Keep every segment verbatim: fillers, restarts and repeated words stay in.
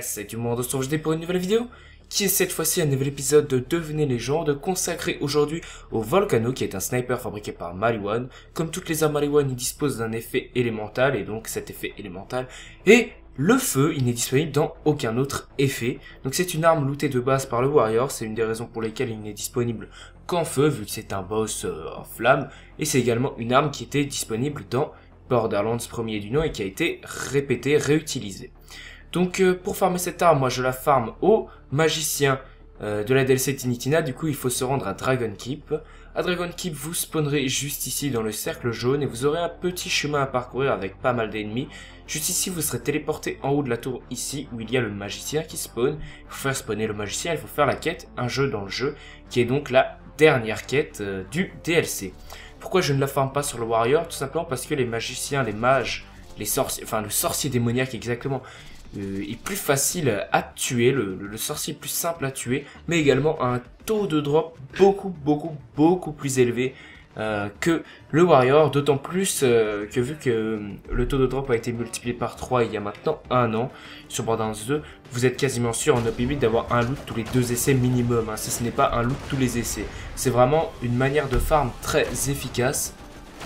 c'est du monde, on se retrouve aujourd'hui pour une nouvelle vidéo qui est cette fois-ci un nouvel épisode de Devenez Légende consacré aujourd'hui au Volcano qui est un sniper fabriqué par Maliwan. Comme toutes les armes Maliwan, il dispose d'un effet élémental et donc cet effet élémental est le feu. Il n'est disponible dans aucun autre effet. Donc c'est une arme lootée de base par le Warrior, c'est une des raisons pour lesquelles il n'est disponible qu'en feu vu que c'est un boss euh, en flamme. Et c'est également une arme qui était disponible dans Borderlands premier du nom et qui a été répétée, réutilisée. Donc euh, pour farmer cette arme, moi je la farme au magicien euh, de la D L C Tinitina. Du coup il faut se rendre à Dragon Keep. À Dragon Keep vous spawnerez juste ici dans le cercle jaune et vous aurez un petit chemin à parcourir avec pas mal d'ennemis. Juste ici vous serez téléporté en haut de la tour ici où il y a le magicien qui spawn. Il faut faire spawner le magicien, il faut faire la quête, un jeu dans le jeu, qui est donc la dernière quête euh, du D L C. Pourquoi je ne la farme pas sur le Warrior? Tout simplement parce que les magiciens, les mages, les sorciers, enfin le sorcier démoniaque exactement, Euh, est plus facile à tuer, le, le, le sorcier est plus simple à tuer, mais également a un taux de drop beaucoup, beaucoup, beaucoup plus élevé euh, que le Warrior, d'autant plus euh, que vu que le taux de drop a été multiplié par trois il y a maintenant un an, sur Borderlands deux, vous êtes quasiment sûr en O P huit d'avoir un loot tous les deux essais minimum, hein, si ce n'est pas un loot tous les essais. C'est vraiment une manière de farm très efficace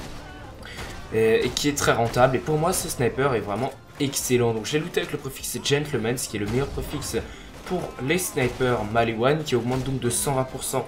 et, et qui est très rentable, et pour moi ce sniper est vraiment excellent. Donc j'ai looté avec le préfixe Gentleman, ce qui est le meilleur préfixe pour les snipers Maliwan, qui augmente donc de cent vingt pour cent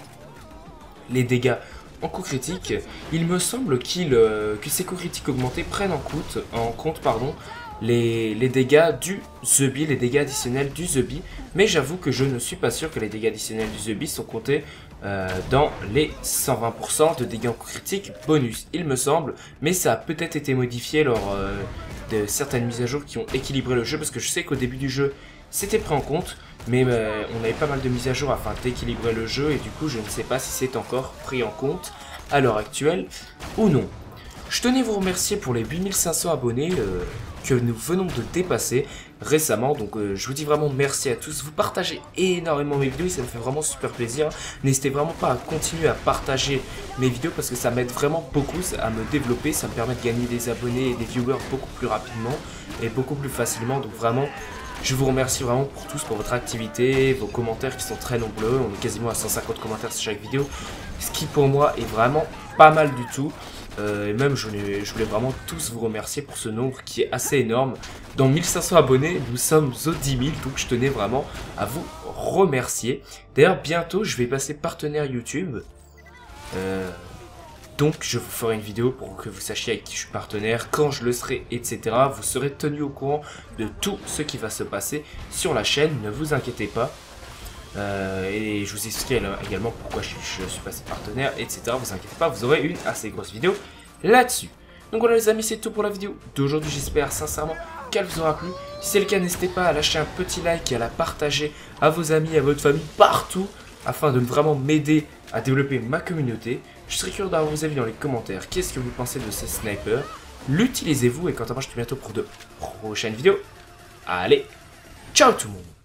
les dégâts en coup critique. Il me semble qu'il euh, que ces coups critiques augmentés prennent en compte, en compte pardon, les, les dégâts du Zubie, les dégâts additionnels du Zubie, mais j'avoue que je ne suis pas sûr que les dégâts additionnels du Zubie sont comptés euh, dans les cent vingt pour cent de dégâts en coup critique bonus, il me semble, mais ça a peut-être été modifié lors euh, de certaines mises à jour qui ont équilibré le jeu, parce que je sais qu'au début du jeu c'était pris en compte, mais euh, on avait pas mal de mises à jour afin d'équilibrer le jeu, et du coup je ne sais pas si c'est encore pris en compte à l'heure actuelle ou non. Je tenais à vous remercier pour les huit mille cinq cents abonnés euh, que nous venons de dépasser récemment, donc euh, je vous dis vraiment merci à tous. Vous partagez énormément mes vidéos et ça me fait vraiment super plaisir. N'hésitez vraiment pas à continuer à partager mes vidéos parce que ça m'aide vraiment beaucoup à me développer, ça me permet de gagner des abonnés et des viewers beaucoup plus rapidement et beaucoup plus facilement. Donc vraiment je vous remercie vraiment pour tous, pour votre activité, vos commentaires qui sont très nombreux. On est quasiment à cent cinquante commentaires sur chaque vidéo, ce qui pour moi est vraiment pas mal du tout. Euh, et même je voulais, je voulais vraiment tous vous remercier pour ce nombre qui est assez énorme. Dans mille cinq cents abonnés, nous sommes aux dix mille, donc je tenais vraiment à vous remercier. D'ailleurs bientôt je vais passer partenaire YouTube. Euh, donc je vous ferai une vidéo pour que vous sachiez avec qui je suis partenaire, quand je le serai, et cetera. Vous serez tenu au courant de tout ce qui va se passer sur la chaîne, ne vous inquiétez pas. Euh, et je vous expliquerai également pourquoi je, je suis passé partenaire, et cetera. Vous inquiétez pas, vous aurez une assez grosse vidéo là-dessus. Donc voilà les amis, c'est tout pour la vidéo d'aujourd'hui. J'espère sincèrement qu'elle vous aura plu. Si c'est le cas, n'hésitez pas à lâcher un petit like et à la partager à vos amis, à votre famille, partout, afin de vraiment m'aider à développer ma communauté. Je serais curieux d'avoir vos avis dans les commentaires. Qu'est-ce que vous pensez de ce sniper? L'utilisez-vous? Et quant à moi, je te dis bientôt pour de prochaines vidéos. Allez, ciao tout le monde!